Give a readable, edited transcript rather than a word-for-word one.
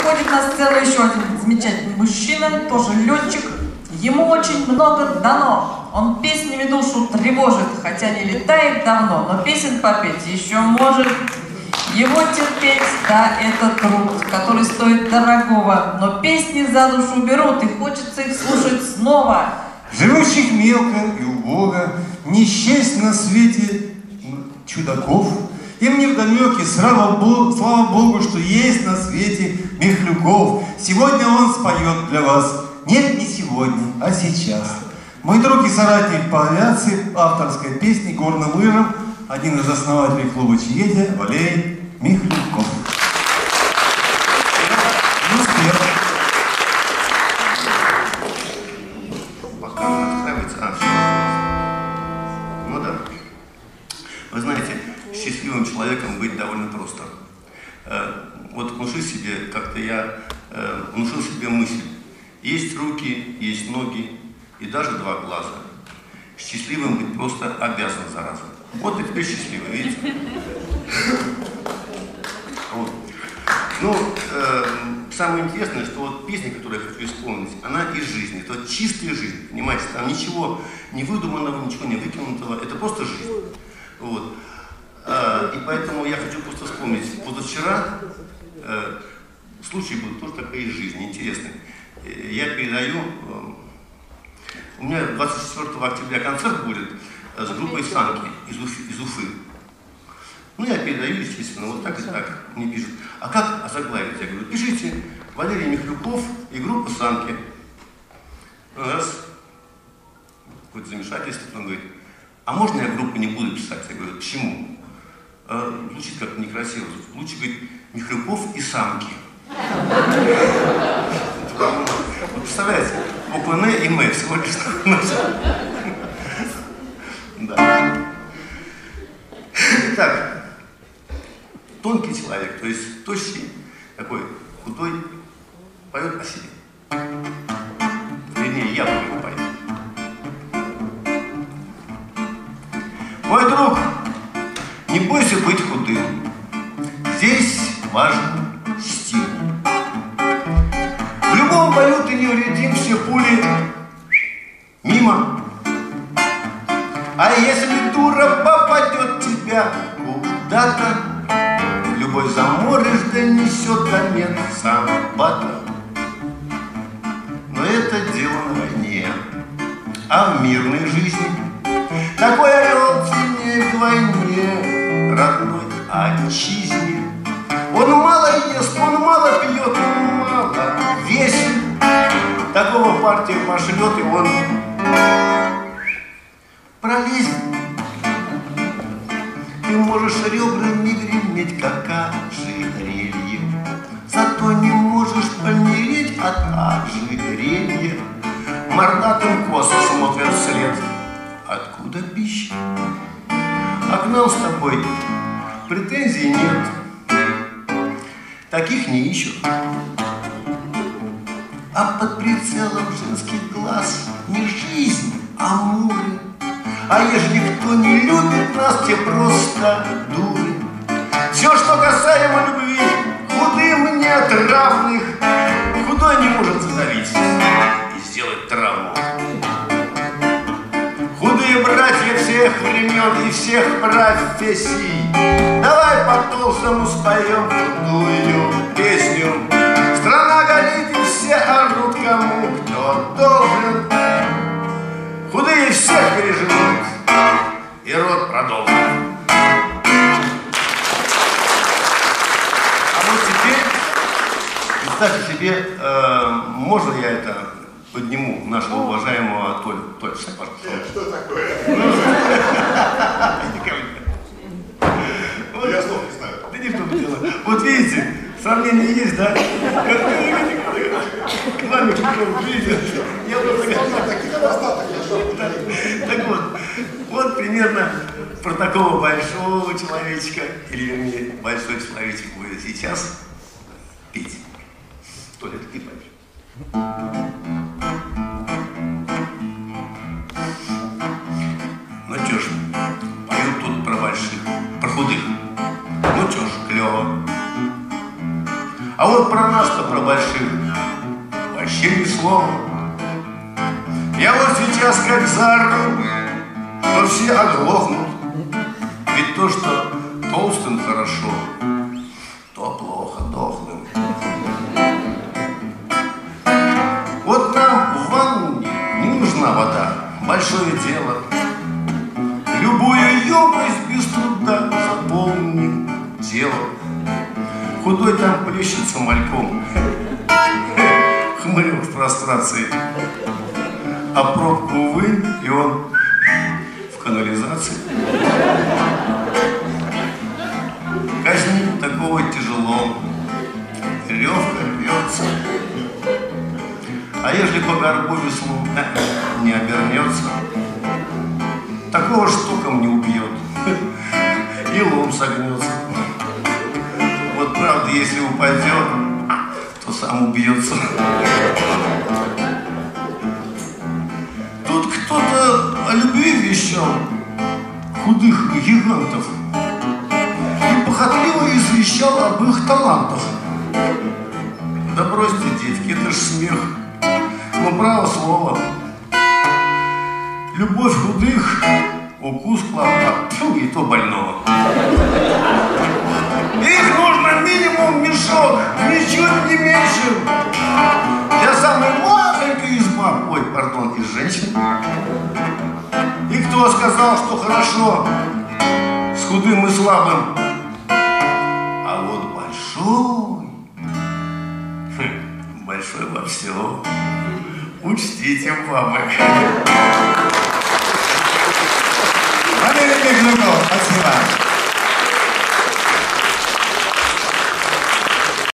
выходит на сцену еще один замечательный мужчина, тоже летчик. Ему очень много дано. Он песнями душу тревожит, хотя не летает давно, но песен попеть еще может. Его терпеть, да, это труд, который стоит дорогого, но песни за душу берут, и хочется их слушать снова. Живущих мелко и убого, не счесть на свете чудаков. Им невдомеки, слава Богу, что есть на свете Михлюков. Сегодня он споет для вас. Нет, не сегодня, а сейчас. Мой друг и соратник по авиации, авторской песни горным лыжам, один из основателей клуба «Чиедя» Валерий Михлюков. Пока настраивается. Ну да. Вы знаете, счастливым человеком быть довольно просто. Вот внушил себе, как-то я внушил себе мысль. Есть руки, есть ноги и даже два глаза. Счастливым быть просто обязан, зараза. Вот и теперь счастливый, видите? Вот. Ну, самое интересное, что вот песня, которую я хочу исполнить, она из жизни. Это вот чистая жизнь, понимаете? Там ничего не выдуманного, ничего не выкинутого. Это просто жизнь. Вот. И поэтому я хочу просто вспомнить. Позавчера случай был тоже такой из жизни, интересный. Я передаю, у меня 24 октября концерт будет с группой «Санки» из Уфы. Ну, я передаю, естественно, вот так и так. Мне пишут, а как озаглавить? Я говорю, пишите Валерий Михлюков и группа «Санки». Раз, какое-то замешательство, он говорит, а можно я группу не буду писать? Я говорю, почему? Звучит как-то некрасиво. Лучше, говорит, Михлюков и «Самки». Вы представляете, буквы «Н» и «М» всего лишь. Да. Итак, тонкий человек, то есть тощий, такой худой, поет о себе. Вернее, я про него пою. Мой друг, не бойся быть худым. Здесь важен стиль. В любом бою ты невредим, все пули мимо. А если дура попадет тебя куда-то, любой заморыш донесет до места бата. Но это дело на войне, а в мирной жизни такой орел ценнее вдвойне родной отчизне. Он мало ест, он мало пьет, он мало весит. Такого партия пошлет, и он пролезет. Ты можешь ребрами греметь, как ожерелье, зато не можешь помереть от ожерелья. Мордатым косо смотрят вслед. Откуда пища? А к нам с тобой претензий нет. Таких не ищут. А под прицелом женских глаз не жизнь, а муры. А ежели кто не любит нас, те просто дуры. Все, что касаемо любви, худым нет равных. Худой не может задавить и сделать травму. Худые братья всех времен и всех профессий. Давай по-толстому споем худую песню. Страна горит и все орут, кому кто должен. Худые всех переживут, и род продолжит. А вот теперь, представьте себе, можно я это подниму нашего уважаемого Толю? Толь, встань, пожалуйста. Что такое? Я слов не знаю. Да не в том дело. Вот видите, сомнения есть, да? К вами, видите? Я просто... Так вот примерно про такого большого человечка, или вернее, большой человечек будет сейчас петь. Толя, ты поешь. Ну чё ж, поют тут про больших, про худых. Ну чё ж, клёво. А вот про нас-то, про больших, вообще ни слова. Я вот сейчас как заору, то все оглохнут. Ведь то, что толстым хорошо, то плохо дохлым. Вот нам в ванне не нужна вода, большое дело. Любую емкость без труда заполним тело. Худой там плещется мальком, хмырек в прострации. А пробку вынь, и он в канализации. Казнить такого тяжело, веревка рвется. А ежели по горбовислу не обернется, такого штуком не убьет, и лом согнется. Вот правда, если упадет, то сам убьется. Тут кто-то о любви вещал, худых гигантов, и похотливо извещал об их талантах. Да бросьте, детки, это ж смех. Но право слово. Любовь худых, укус клопа, и то больного. Их нужно минимум мешок, ничуть не меньше. Для самой маленькой из баб, ой, пардон, из женщин. И кто сказал, что хорошо с худым и слабым? А вот большой во всем. Учтите, бабы. Валерий Михлюков, спасибо.